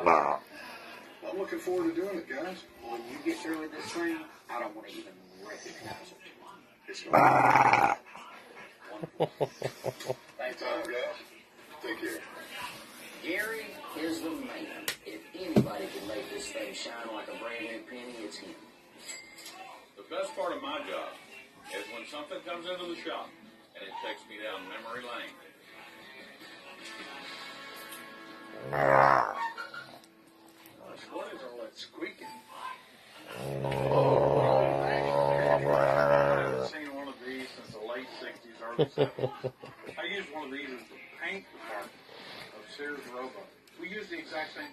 I'm looking forward to doing it, guys. When you get through with this thing, I don't want to even recognize it. It's going to be wonderful. Thanks, Time, guys. Take care. Gary is the man. If anybody can make this thing shine like a brand new penny, it's him. The best part of my job is when something comes into the shop and it takes me down memory lane. What is all that squeaking? I haven't seen one of these since the late 60s, early 70s. I used one of these as the paint department of Sears Roebuck. We used the exact same